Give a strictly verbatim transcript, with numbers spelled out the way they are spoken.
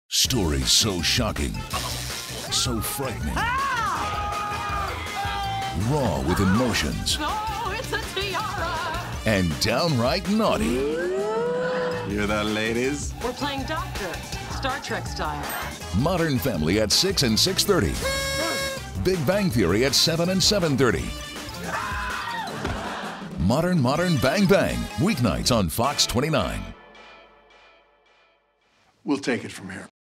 Stories so shocking, so frightening, raw with emotions, Oh, it's a tiara! and downright naughty. Hear that, ladies? We're playing doctor, Star Trek style. Modern Family at six and six thirty. Big Bang Theory at seven and seven thirty. Modern Modern Bang Bang, weeknights on Fox twenty-nine. We'll take it from here.